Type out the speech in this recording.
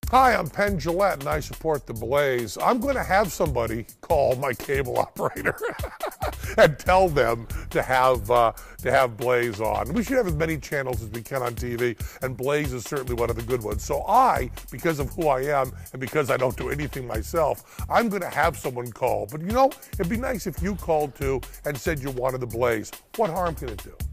Hi, I'm Penn Jillette, and I support The Blaze. I'm going to have somebody call my cable operator and tell them to have Blaze on. We should have as many channels as we can on TV, and Blaze is certainly one of the good ones. So because of who I am and because I don't do anything myself, I'm going to have someone call. But you know, it'd be nice if you called too and said you wanted The Blaze. What harm can it do?